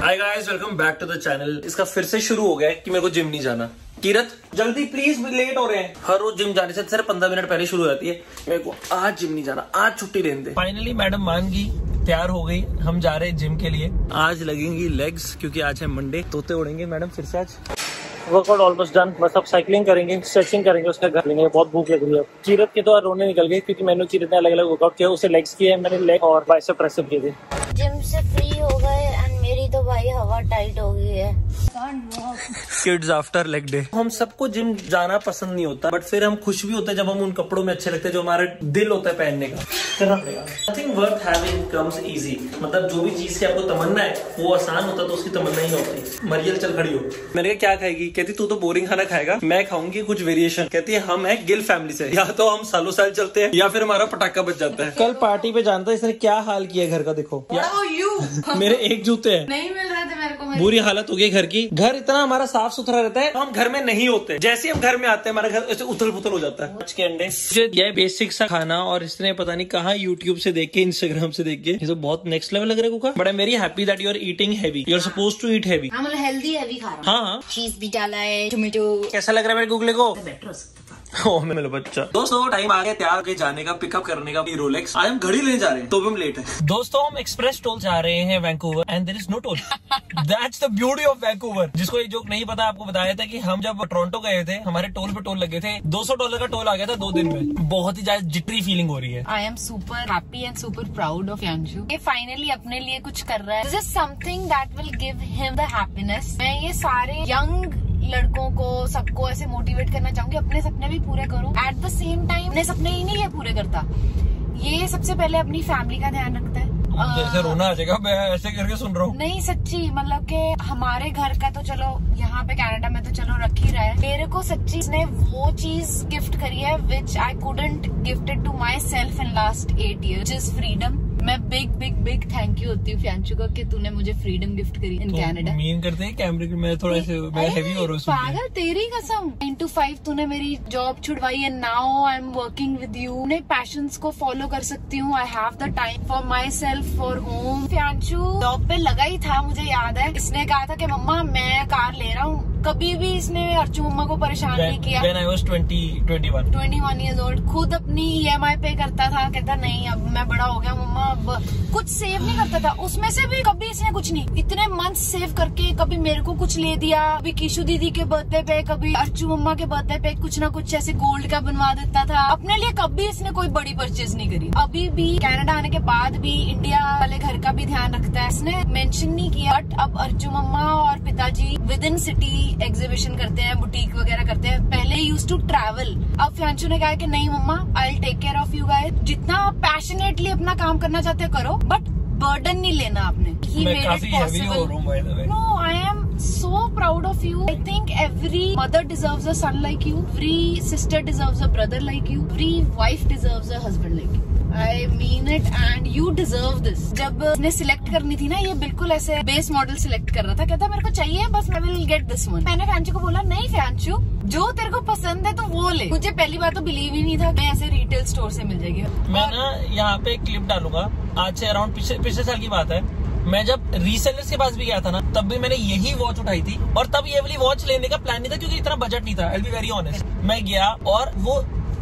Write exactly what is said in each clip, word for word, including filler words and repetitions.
Hi guys, welcome back to the channel. इसका फिर से शुरू हो गया है कि मेरे को जिम नहीं जाना। कीरत जल्दी प्लीज, लेट हो रहे हैं। हर रोज जिम जाने से सिर्फ पंद्रह मिनट पहले शुरू हो जाती है। मेरे को आज जिम नहीं जाना, आज छुट्टी लेने दे। फाइनली मैडम मान गई, तैयार हो गई, हम जा रहे हैं जिम के लिए। आज लगेंगी लेग्स क्योंकि आज है मंडे। तोते उड़ेंगे मैडम फिर से आज। वर्कआउट ऑलमोस्ट डन, बस अब साइकिलिंग करेंगे, स्ट्रेचिंग करेंगे, उसका घर लेंगे। बहुत भूख लग रही है। कीरत के तो रोने निकल गए क्योंकि मैंने कीरत ने अलग अलग वर्कआउट किया। उसे लेग्स किए, मैंने लेग और बाइसेप ट्राइसेप किए थे। जिम से फ्री हो गए एंड मेरी तो भाई हवा टाइट हो गई है। Kids after leg day. हम सबको जिम जाना पसंद नहीं होता, बट फिर हम खुश भी होते हैं जब हम उन कपड़ों में अच्छे लगते हैं जो हमारा दिल होता है पहनने का। करना पड़ेगा। Nothing worth having comes easy. मतलब जो भी चीज की आपको तमन्ना है वो आसान होता तो उसकी तमन्ना ही होती। मरियल चल खड़ी हो। मैंने कहा क्या खाएगी? कहती तू तो बोरिंग खाना खाएगा, मैं खाऊंगी कुछ वेरिएशन। कहती है हम है गिल फैमिली से, या तो हम सालों साल चलते हैं या फिर हमारा पटाखा बच जाता है। कल पार्टी पे जानता है इसने क्या हाल किया घर का, देखो मेरे एक जूते हैं नहीं मिल रहे थे मेरे को। बुरी हालत हो गई घर की। घर इतना हमारा साफ सुथरा रहता है, हम घर में नहीं होते। जैसे हम घर में आते हैं हमारा घर ऐसे उथल पुथल हो जाता है। आज के अंडे ये बेसिक सा खाना, और इसने पता नहीं कहाँ यूट्यूब से देख के, इंस्टाग्राम से देख के, ये तो बहुत नेक्स्ट लेवल लग रहा है कुका। But I am very happy that you are eating heavy. You are supposed to eat heavy. हम हेल्दी हैवी खा रहे हैं। हाँ, चीज भी डाला है, टोमेटो। कैसा लग रहा है मेरे गुगले को? बेटर हो सकता था। ओ मेरा बच्चा। दोस्तों टाइम आ गया तैयार के जाने का, पिकअप करने का रोलेक्स। आज हम घड़ी लेने जा रहे हैं तो भी हम लेट है। दोस्तों हम एक्सप्रेस टोल जा रहे हैं Vancouver, and there is no toll. That's the beauty of Vancouver. जिसको ये जोक नहीं पता, आपको बताया था कि हम जब टोरंटो गए थे, हमारे टोल पे टोल लगे थे। दो सौ डॉलर का टोल आ गया था दो दिन में। बहुत ही ज्यादा जिटरी फीलिंग हो रही है। I am super happy and super proud of Yanshu. ये फाइनली अपने लिए कुछ कर रहा है। This is something that will give him the happiness. मैं ये सारे यंग लड़कों को, सबको ऐसे मोटिवेट करना चाहूंगी, अपने सपने भी पूरे करो। एट द सेम टाइम अपने सपने ही नहीं ये पूरे करता, ये सबसे पहले अपनी फैमिली का ध्यान रखता है। जैसे रोना आ जाएगा, मैं ऐसे करके सुन रहा हूँ। नहीं सच्ची, मतलब कि हमारे घर का तो चलो यहाँ पे कनाडा में तो चलो रख ही रहा है। मेरे को सच्ची इसने वो चीज गिफ्ट करी है which I couldn't gifted to myself in last eight year, is freedom. मैं big big big thank you होती हूँ फ्यांशु को कि तूने मुझे फ्रीडम गिफ्ट करी इन कनाडा। मीन करते हैं कैमरे के, मैं थोड़ा ऐसे मैं हेवी हो रहा हूँ। पागल, तेरी कसम। नाइन टू फाइव तूने मेरी जॉब छुड़वाई and now I am working with you. अपने पैशंस को फॉलो कर सकती हूँ। I have the time for myself, for home. Fyanshu job पे लगा ही था, मुझे याद है। इसने कहा था कि मम्मा मैं कार ले रहा हूँ। कभी भी इसने अर्चू मम्मा को परेशान नहीं किया। When I was twenty, twenty-one. twenty-one years old, खुद अपनी ई एम आई पे करता था। कहता नहीं अब मैं बड़ा हो गया मम्मा, अब कुछ सेव नहीं करता था। उसमें से भी कभी इसने कुछ नहीं, इतने मंथ सेव करके कभी मेरे को कुछ ले दिया, कभी किशु दीदी के बर्थडे पे, कभी अर्चू मम्मा के बर्थडे पे कुछ ना कुछ ऐसे गोल्ड का बनवा देता था। अपने लिए कभी इसने कोई बड़ी परचेज नहीं करी। अभी भी कनाडा आने के बाद भी इंडिया वाले घर का भी ध्यान रखता है। इसने मेंशन नहीं किया, बट अब अर्चू मम्मा और पिताजी विद इन सिटी एग्जीबिशन करते हैं, बुटीक वगैरह करते हैं। पहले यूज्ड टू ट्रैवल। अब फ्यांशु ने कहा कि नहीं मम्मा, I will take care of you guys. जितना पैशनेटली अपना काम करना चाहते हो करो, बट बर्डन नहीं लेना आपने। मैं काफी हेवी हो रहा हूँ by the way. No, I am so proud of you. I think every mother deserves a son like you. Every sister deserves a brother like you. Every wife deserves a husband like you. I mean it and you deserve this. जब ने select करनी थी ना, ये बिल्कुल ऐसे base model select कर रहा था। कहता मेरे को चाहिए बस, I will get this one. मैंने फ्यांशु को बोला नहीं फ्यांशु, जो तेरे को पसंद है तो वो ले। मुझे पहली बार तो बिलीव ही नहीं था मैं ऐसे रिटेल स्टोर से मिल जाएगी। मैं ना यहाँ पे एक क्लिप डालूंगा, आज से अराउंड पिछले पिछले साल की बात है। मैं जब रीसेलर्स के पास भी गया था ना, तब भी मैंने यही वॉच उठाई थी। और तब ये वाली वॉच लेने का प्लान नहीं था क्योंकि इतना बजट नहीं था। I will be very honest. मैं गया और वो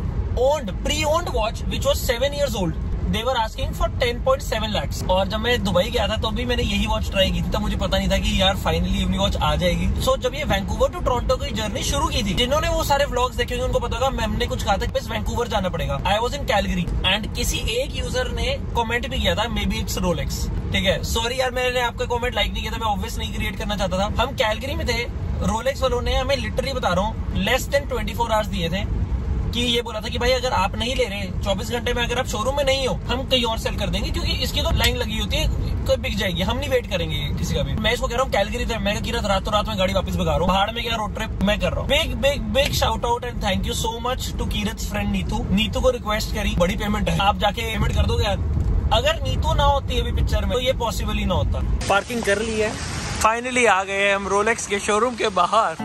owned pre owned watch which was seven years old, they were asking for ten point seven lakh. और जब मैं दुबई गया था तो भी मैंने यही वॉच ट्राई की थी। तब मुझे पता नहीं था कि यार फाइनली अपनी वॉच आ जाएगी। सो so, जब ये वैंकूवर टू टोरंटो की जर्नी शुरू की थी, जिन्होंने वो सारे व्लॉग्स देखे होंगे उनको पता होगा, मैंने कुछ कहा था बस वैंकूवर जाना पड़ेगा। I was in Calgary and किसी एक यूजर ने कमेंट भी किया था, मे बी इट्स रोलेक्स। ठीक है, सॉरी यार मैंने आपका कमेंट लाइक नहीं किया था, मैं ऑब्वियस नहीं क्रिएट करना चाहता था। हम कैलगरी में थे, रोलेक्स वालों ने हमें लिटरली बता रहा हूँ less than twenty four hours दिए थे कि ये बोला था कि भाई अगर आप नहीं ले रहे चौबीस घंटे में, अगर आप शोरूम में नहीं हो, हम कहीं और सेल कर देंगे क्योंकि इसकी तो लाइन लगी होती है, कोई बिक जाएगी, हम नहीं वेट करेंगे किसी का भी। मैं इसको कह रहा हूँ कैलगरी थे, मैं कीरत रात तो रात में गाड़ी वापस भगा रहा हूँ। पहाड़ में क्या रोड ट्रिप मैं कर रहा हूँ। Big big big shout out and thank you so much to Kirat friend Neetu. Neetu को रिक्वेस्ट करी, बड़ी पेमेंट है, आप जाके पेमेंट कर दोगे यार। अगर नीतू ना होती अभी पिक्चर में तो ये पॉसिबल ही ना होता। पार्किंग कर ली है, फाइनली आ गए हम रोलेक्स के शोरूम के बाहर।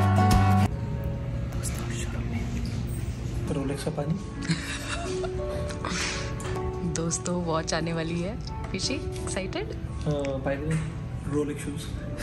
रोलेक्स का पानी दोस्तों वॉच आने वाली है। Fishy excited? By the way Rolex shoes.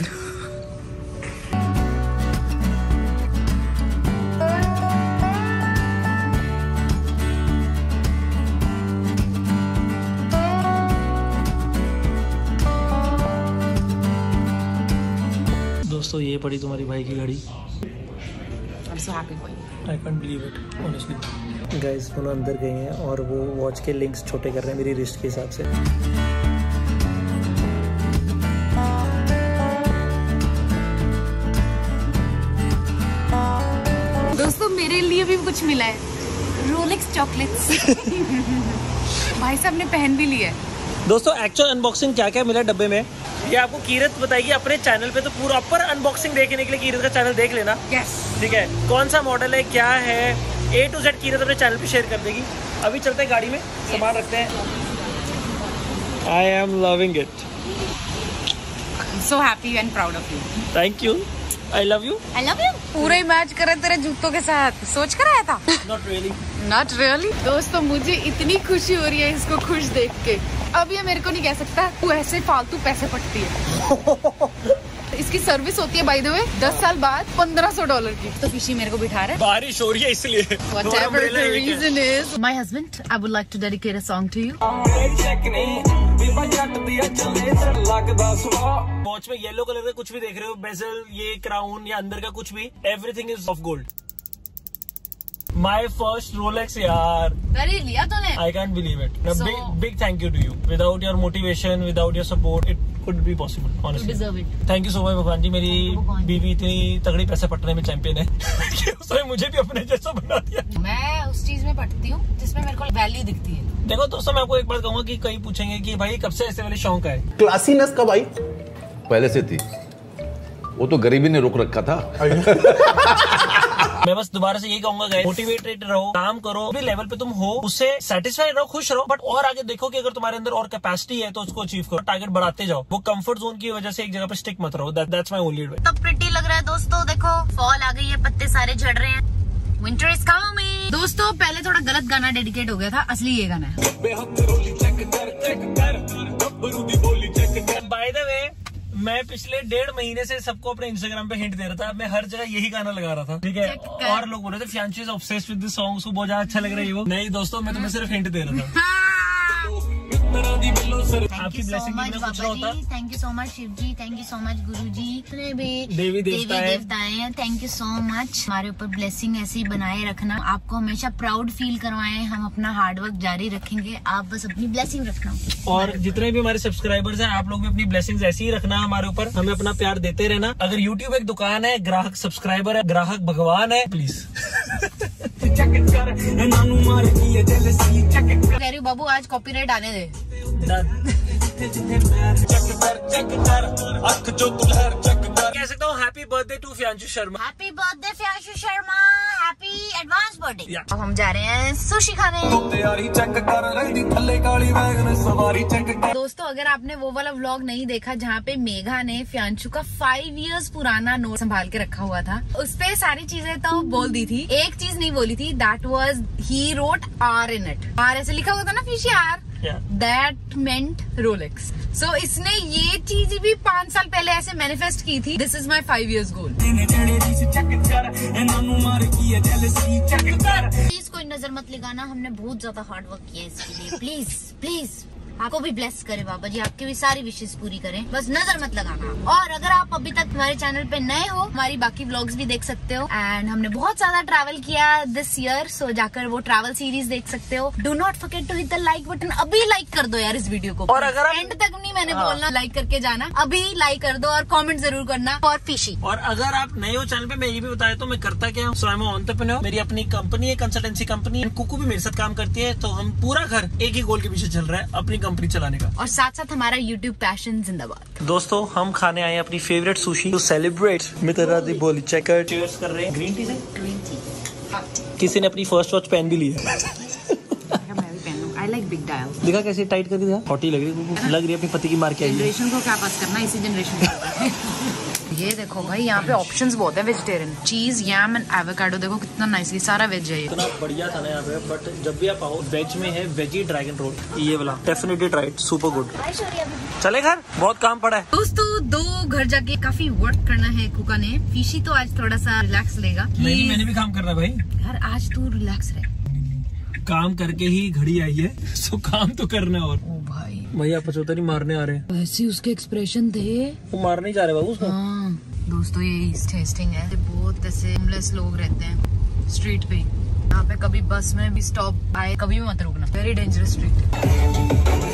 दोस्तों ये पड़ी तुम्हारी भाई की घड़ी। I'm so happy for you. I can't believe it, honestly. Guys, दोनों अंदर गए हैं और वो वॉच के लिंक्स छोटे कर रहे हैं मेरी रिस्ट के हिसाब से। दोस्तों मेरे लिए भी कुछ मिला है, रोलेक्स चॉकलेट्स। भाई साहब ने पहन भी लिया है। दोस्तों एक्चुअल अनबॉक्सिंग क्या क्या मिला डब्बे में ये आपको कीरत बताएगी अपने चैनल पे, तो पूरा अपर अनबॉक्सिंग देखने के लिए कीरत का चैनल देख लेना। यस ठीक है, कौन सा मॉडल है क्या है ए टू जेड कीरत अपने चैनल पे शेयर कर देगी। अभी चलते हैं गाड़ी में, सामान रखते हैं। I am loving it, so happy and proud of you. Thank you, I love you. I love you. पूरा ही मैच करे तेरे जूतों के साथ, सोच कर आया था? Not really, not really. दोस्तों मुझे इतनी खुशी हो रही है इसको खुश देख के। अब ये मेरे को नहीं कह सकता तू ऐसे फालतू पैसे पटती है। इसकी सर्विस होती है बाय द वे दस साल बाद पंद्रह सौ डॉलर की। तो फिशी मेरे को बिठा रहा है, बारिश हो रही है इसलिए। Whatever the reason is, my husband, I would like to dedicate a song to you. Watch में येलो कलर का कुछ भी देख रहे हो, बेजल, ये क्राउन या अंदर का कुछ भी, everything is of gold. My first Rolex यार। अरे लिया तूने? I can't believe it. So- big big thank you to you. Without your motivation, without your support, it could be possible You honestly. deserve it. Thank you so much भगवान जी, मेरी भगवान जी। बीवी इतनी तगड़ी पैसे पटने में चैंपियन है कि उसने मुझे भी अपने जैसा बना दिया। मैं उस चीज में पटती हूँ जिसमें मेरे को वैल्यू दिखती है। देखो दोस्तों, मैं आपको एक बात कहूंगा कि कई पूछेंगे कि भाई कब से ऐसे वाले शौक है। क्लासीनेस कब आई? पहले से थी, वो तो गरीबी ने रोक रखा था। मैं बस दोबारा से यही कहूंगा गाइस, मोटिवेटेड रहो, काम करो, भी लेवल पे तुम हो उससे सेटिस्फाइड रहो, खुश रहो, बट और आगे देखो कि अगर तुम्हारे अंदर और कैपेसिटी है तो उसको अचीव करो, टारगेट बढ़ाते जाओ। वो कंफर्ट जोन की वजह से एक जगह पे स्टिक मत रहो। That's my only advice. तो प्रिटी लग रहा है दोस्तों, देखो फॉल आ गई है, पत्ते सारे झड़ रहे हैं, विंटर इज कमिंग। दोस्तों पहले थोड़ा गलत गाना डेडिकेट हो गया था, असली ये गाना है। बाय द वे मैं पिछले डेढ़ महीने से सबको अपने इंस्टाग्राम पे हिंट दे रहा था, मैं हर जगह यही गाना लगा रहा था, ठीक है। और लोग बोल रहे थे Fiyanshu is obsessed with this song, उसको बहुत ज्यादा अच्छा लग रहा है वो। नहीं दोस्तों, मैं तुम्हें सिर्फ हिंट दे रहा था। आपकी ब्लेसिंग की कुछ ना होता। Thank you so much Shiv ji, thank you so much Guru ji, भी देवी देवताएं देवताएं हैं, थैंक यू सो मच। हमारे ऊपर ब्लेसिंग ऐसे ही बनाए रखना, आपको हमेशा प्राउड फील करवाएं, हम अपना हार्डवर्क जारी रखेंगे, आप बस अपनी ब्लेसिंग रखना। और जितने भी हमारे सब्सक्राइबर्स हैं, आप लोग भी अपनी ब्लेसिंग्स ऐसी ही रखना हमारे ऊपर, हमें अपना प्यार देते रहना। अगर यूट्यूब एक दुकान है, ग्राहक सब्सक्राइबर है, ग्राहक भगवान है, प्लीज। कह रही हूँ बाबू आज कॉपीराइट आने दे। कह सकता हूँ happy birthday to Fiyanshu Sharma. Happy birthday Fiyanshu Sharma, happy advance birthday. Yeah. अब हम जा रहे हैं सुशी खाने। दोस्तों अगर आपने वो वाला व्लॉग नहीं देखा जहाँ पे मेघा ने फियांशु का फाइव इयर्स पुराना नोट संभाल के रखा हुआ था, उस पे सारी चीजें तो बोल दी थी, एक चीज नहीं बोली थी, that was he wrote R in it. R ऐसे लिखा हुआ था ना Fishy, R that meant Rolex. So इसने ये चीज भी पांच साल पहले ऐसे मैनिफेस्ट की थी, this is my five years goal. Please कोई नजर मत लगाना, हमने बहुत ज्यादा हार्ड वर्क किया इसके लिए, प्लीज प्लीज। आपको भी ब्लेस करे बाबा जी, आपकी भी सारी विशेष पूरी करें, बस नजर मत लगाना। और अगर आप अभी तक हमारे चैनल पे नए हो, हमारी बाकी व्लॉग्स भी देख सकते हो। एंड हमने बहुत ज्यादा ट्रैवल किया दिस ईयर, सो जाकर वो ट्रैवल सीरीज देख सकते हो। Do not forget to hit the like button, अभी लाइक कर दो यार इस वीडियो को। और अगर आप- एंड तक नहीं मैंने बोलना लाइक करके जाना, अभी लाइक कर दो और कॉमेंट जरूर करना फॉर फिशी। और अगर आप नए हो चैनल पे, मैं ये भी बताया तो मैं करता क्या हूँ, सो आई एम एंटरप्रेन्योर, मेरी अपनी कंपनी है, कंसल्टेंसी कंपनी, कुकू भी मेरे साथ काम करती है, तो हम पूरा घर एक ही गोल के पीछे चल रहा है, अपनी कंपनी चलाने का। और साथ साथ हमारा यूट्यूब पैशन जिंदाबाद। दोस्तों हम खाने आए अपनी favourite sushi to celebrate Mitra दी बोली चेकर। चीयर्स कर रहे हैं ग्रीन टी से। ग्रीन टी, किसी ने अपनी फर्स्ट वॉच पहन भी ली है। मैं भी पहनूं, आई लाइक बिग डायल। देखा कैसे टाइट करके दिया, हॉटी लग रही है, लग रही है अपने पति की मार के आई है। जनरेशन को क्या पास करना, इसी जनरेशन को। ये देखो भाई, यहाँ पे ऑप्शंस बहुत है वेजिटेरियन। चीज, यम एंड एवोकाडो, देखो कितना नाइस, ये सारा वेज है। इतना बढ़िया था ना यहाँ पे। बट जब भी आप आओ, वेज में है वेजी ड्रैगन रोल, ये वाला definitely try it, super good. चले घर, बहुत काम पड़ा है दोस्तों। दो घर जाके काफी वर्क करना है कुका ने। फिशी तो आज थोड़ा सा रिलैक्स लेगा। नहीं, मैंने भी काम करना है भाई यार, आज तू रिलैक्स रहे। काम करके ही घड़ी आई है, सो काम तो करना है। और ओ भाई, भैया पचहत्तर ही मारने आ रहे हैं। ऐसे उसके एक्सप्रेशन थे, वो मारने ही जा रहे बाबू उसको। हाँ दोस्तों, ये ईस्ट हेस्टिंग है। बहुत ऐसे होमलेस लोग रहते हैं स्ट्रीट पे। यहाँ पे कभी बस में भी स्टॉप आए, कभी भी मत रुकना। Very dangerous street.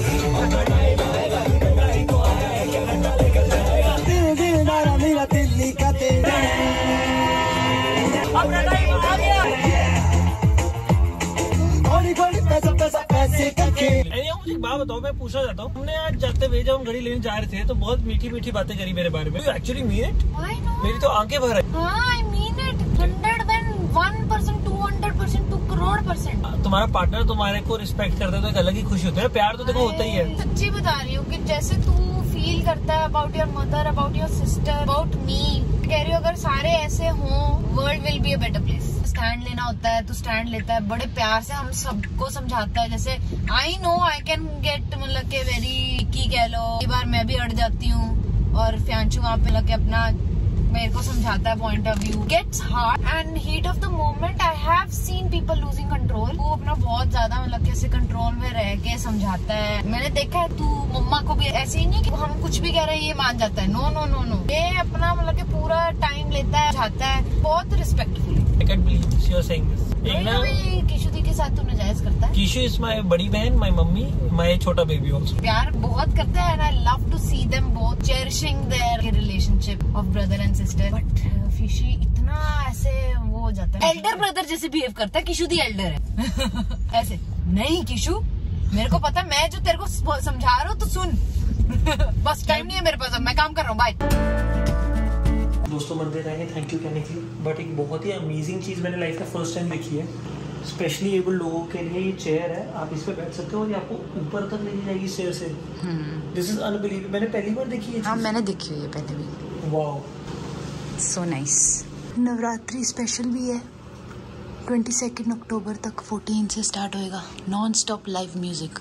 मुझे एक बात बताओ, मैं पूछना चाहता हूँ, हमने आज जाते हुए जब हम घड़ी लेने जा रहे थे तो बहुत मीठी मीठी बातें करी मेरे बारे में। Actually mean it? मेरी तो आंखें भर है। I mean it hundred and one percent, two hundred percent, two crore percent. तुम्हारा पार्टनर तुम्हारे को रिस्पेक्ट करता है तो एक अलग ही खुशी होती है। प्यार तो देखो होता ही है। सच्ची बता रही हूँ कि जैसे तू फील करता है about your mother, about your sister, about me, कह रही हूँ अगर सारे ऐसे हों, world will be a better place. Stand लेना होता है तो स्टैंड लेता है, बड़े प्यार से हम सबको समझाता है। जैसे I know I can get, मतलब के वेरी की कह लो, कई बार मैं भी अड़ जाती हूँ और फ्यांचू वहाँ पे लगे अपना मेरे को समझाता है point of view. Gets hard and heat of the moment I have seen people losing control. वो अपना बहुत ज्यादा मतलब कैसे कंट्रोल में रह के समझाता है। मैंने देखा है, तू मम्मा को भी ऐसे ही नहीं कि हम कुछ भी कह रहे हैं ये मान जाता है। नो नो नो नो, ये अपना मतलब के पूरा टाइम लेता है, समझाता है, बहुत respectfully. I can't believe she was saying this. एक ना किशु दी के साथ तू नाजायज करता है। किशु इज माय बड़ी बहन, माय मम्मी, माय छोटा बेबी आल्सो। प्यार बहुत करता है and I love to see them both cherishing their relationship of brother and sister. But फिशी इतना ऐसे वो हो जाता है, एल्डर ब्रदर जैसे बिहेव करता है। किशु दी एल्डर है ऐसे नहीं। किशु, मेरे को पता, मैं जो तेरे को समझा रहा हूँ तो सुन। बस टाइम नहीं है मेरे पास, अब मैं काम कर रहा हूँ। बाय। दोस्तों मंदिर रहेंगे थैंक यू कहने के लिए। बट एक बहुत ही अमेजिंग चीज मैंने लाइफ में फर्स्ट टाइम देखी है। स्पेशली एबल लोगों के लिए ये चेयर है, आप इस पे बैठ सकते हो और ये आपको ऊपर तक लेके जाएगी चेयर से। This is unbelievable. मैंने पहली बार देखी है। हाँ मैंने देखी हुई है पहले भी। Wow, so nice. Navratri special भी है। ट्वेंटी सेकेंड अक्टूबर तक फोर्टीन से स्टार्ट होएगा नॉन स्टॉप लाइव म्यूजिक।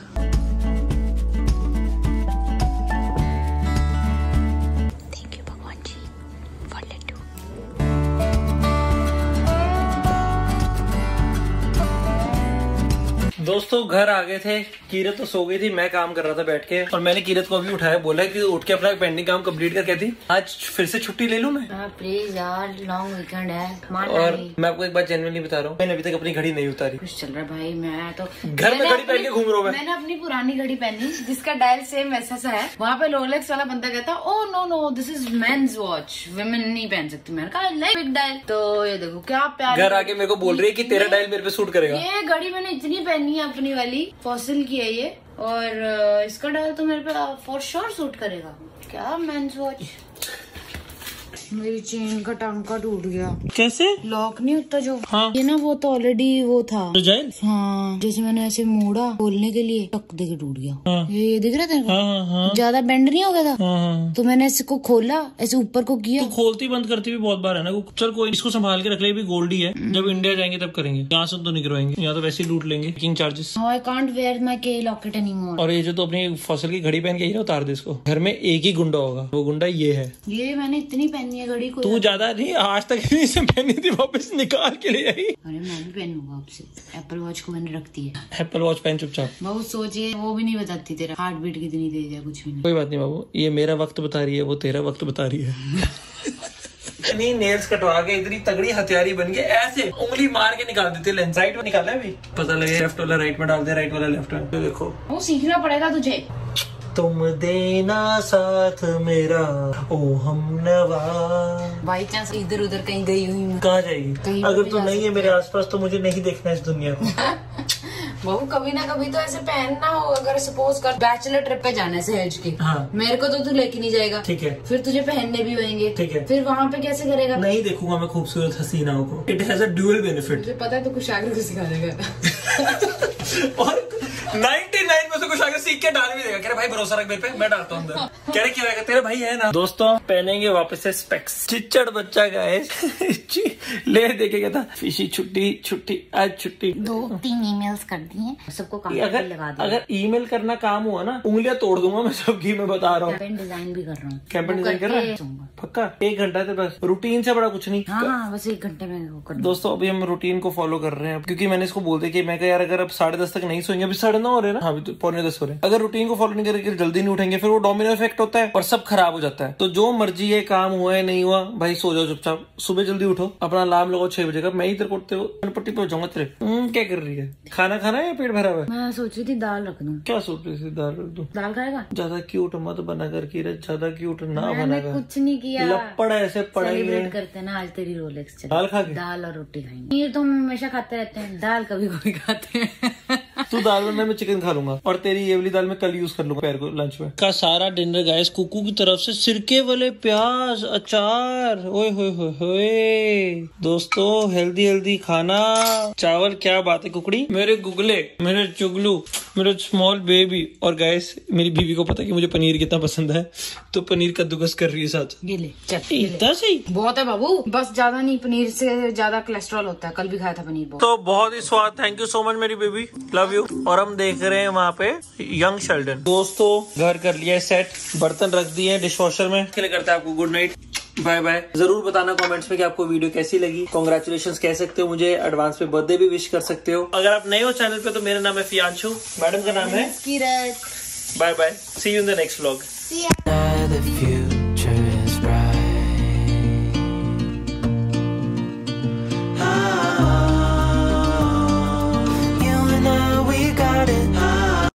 दोस्तों घर आ गए थे, कीरत तो सो गई थी, मैं काम कर रहा था बैठ के। और मैंने कीरत को अभी उठाया, बोला कि उठ के अपना पेंडिंग काम कंप्लीट कर। कहती आज फिर से छुट्टी ले लूं मैं? प्लीज यार, लॉन्ग वीकेंड है। और मैं आपको एक बात जेन्युइनली बता रहा हूँ, मैंने अभी तक अपनी घड़ी नहीं उतारी। कुछ चल रहा है भाई, मैं तो घर में घड़ी पहन के घूम रहा हूँ। मैंने अपनी पुरानी घड़ी पहनी जिसका डायल सेम वैसा सा है। वहाँ पे रोलेक्स वाला बंदा कहता oh no no this is men's watch, women नहीं पहन सकती। मैंने कहा लाइक बिग डायल। तो ये देखो क्या प्यार। घर आके मेरे को बोल रही है कि तेरा डायल मेरे पे सूट करेगा। ये घड़ी मैंने इतनी पहनी है अपनी वाली, फॉसिल की है ये, और इसका डायल तो मेरे पे फॉर श्योर सूट करेगा। क्या मेंस वॉच। मेरी चेन का टांका टूट गया। कैसे? लॉक नहीं होता जो। हाँ। ये ना वो तो ऑलरेडी वो था जाइल? हाँ, जैसे मैंने ऐसे मोड़ा खोलने के लिए, टक देके टूट गया। हाँ। ये, ये दिख रहा था। हाँ, हाँ, हाँ। ज्यादा बेंड नहीं हो गया था। हाँ, हाँ। तो मैंने ऐसे को खोला, ऐसे ऊपर को किया। तो खोलती बंद करती भी बहुत बार है ना। चल कोई, इसको संभाल के रख ले, भी गोल्ड ही है। जब इंडिया जाएंगे तब करेंगे, यहाँ से तो नहीं करवाएंगे, यहाँ तो वैसे ही लूट लेंगे making charges. I can't wear my के लॉकेट एनीमोर। और ये जो तो अपनी फॉसिल की घड़ी पहन के आई ना, उतार दे इसको। घर में एक ही गुंडा होगा, वो गुंडा ये है। ये मैंने इतनी पहनी है घड़ी को। तू ज्यादा नहीं, आज तक नहीं से पहनी थी, वापस निकाल के ले आई। अरे मैं भी पहनूंगा आपसे। एप्पल वॉच को मैंने रख दी है। एप्पल वॉच पहन चुपचाप। बहुत सोचिए, वो भी नहीं बताती तेरा हार्ट बीट कितनी तेज है, कुछ भी नहीं। कोई बात नहीं बाबू, ये मेरा वक्त बता रही है, वो तेरा वक्त बता रही है। नहीं, नेल्स कटवा के इतनी तगड़ी हथियारी बन गई, ऐसे उंगली मार के निकाल देते। लेंस राइट में निकाला है अभी, पता लगे लेफ्ट वाला राइट में डाल दे, राइट वाला लेफ्ट में। तो देखो वो सीखना पड़ेगा तुझे। तुम देना साथ मेरा ओ हम नवा। बाई चांस इधर उधर कहीं गई हुई, कहाँ जाएगी? अगर तू नहीं है मेरे आसपास तो मुझे नहीं देखना इस दुनिया को। बहू कभी ना कभी तो ऐसे पहनना हो। अगर सपोज कर बैचलर ट्रिप पे जाने से हज के, हाँ। मेरे को तो तू लेके नहीं जाएगा, ठीक है, फिर तुझे पहनने भी होंगे, ठीक है, फिर वहाँ पे कैसे करेगा? नहीं देखूंगा मैं खूबसूरत हसीनाओं को। It has a dual benefit. मुझे पता है तो कुछ आगे को सिखा देगा। और नाइन्टी नाइन से कुछ आगे सीख के डाल भी देगा। कह रहे भाई भरोसा रख मेरे पे, मैं डालता हूँ अंदर। कह रहे क्या रहेगा, तेरे भाई है ना। दोस्तों पहनेंगे वापस से स्पेक्स। चिच्चड़ बच्चा गाइस ले देखे क्या था, फिशी छुट्टी छुट्टी आज छुट्टी। दो तीन ईमेल्स कर दिए, सबको काम अगर लगा दिया। अगर ईमेल करना काम हुआ ना, उंगलियां तोड़ दूंगा मैं सबकी, मैं बता रहा हूँ। कैंपेन डिजाइन भी कर रहा हूँ। कैंपेन डिजाइन कर रहा है पक्का, एक घंटा तो बस, रूटीन से बड़ा कुछ नहीं। हाँ हाँ बस एक घंटे में वो कर। दोस्तों अभी हम रूटीन को फॉलो कर रहे हैं, क्योंकि मैंने इसको बोल दिया कि मैं यार अगर अब साढ़े दस तक नहीं सोएंगे, अभी साढ़े नौ हो रहे हैं ना, अभी तो पौने दस हो रहे हैं, अगर रूटीन को फॉलो नहीं करेंगे जल्दी नहीं उठेंगे, फिर वो डोमिनो इफेक्ट होता है और सब खराब हो जाता है। तो जो मर्जी है, काम हुआ है नहीं हुआ, भाई सो जाओ चुपचाप, सुबह जल्दी उठो, अपना अलार्म लगाओ छह बजे का। मैं ही तेरे को पट्टी पे जाऊंगा तेरे। क्या कर रही है, खाना खाना है या पेट भरा हुआ है? मैं सोच रही थी दाल रख दूं। क्या सोच रही थी, दाल रख दूं? दाल खाएगा? ज्यादा क्यूट मत बना कर, कीरत ज्यादा क्यूट ना बना मैंने कर। कुछ नहीं किया, लपड़ ऐसे पड़ेंगे। सेलिब्रेट करते ना आज तेरी रोलेक्स चली। दाल खा के? दाल और रोटी खाएंगे। ये तो हम हमेशा खाते रहते हैं, दाल कभी कभी खाते हैं। तू दाल में, मैं चिकन खा लूंगा, और तेरी ये वाली दाल में कल यूज कर लूंगा पैर को लंच में। का सारा डिनर गाइस कुकू की तरफ से, सिरके वाले प्याज अचार, ओए होए होए होए। दोस्तों हेल्दी हेल्दी खाना, चावल, क्या बात है कुकड़ी, मेरे गुगले, मेरे चुगलू, मेरे स्मॉल बेबी। और गाइस मेरी बीवी को पता है कि मुझे पनीर कितना पसंद है, तो पनीर कद्दूकस कर रही है साथ। ये ले चल, इतना सही बहुत है बाबू, बस ज्यादा नहीं, पनीर से ज्यादा कोलेस्ट्रॉल होता है। कल भी खाया था पनीर बहुत। तो बहुत ही स्वाद, थैंक यू सो मच मेरी बेबी, लव यू। और हम देख रहे हैं वहाँ पे यंग शेल्डन। दोस्तों घर कर लिया है सेट, बर्तन रख दिए हैं डिश वॉशर में। के लिए करते हैं आपको गुड नाइट, बाय बाय। जरूर बताना कमेंट्स में कि आपको वीडियो कैसी लगी। कांग्रेचुलेशंस कह सकते हो मुझे, एडवांस पे बर्थडे भी विश कर सकते हो। अगर आप नए हो चैनल पे तो मेरा नाम है फियांशु, मैडम का नाम है Kirat. Bye bye, see you in the next vlog.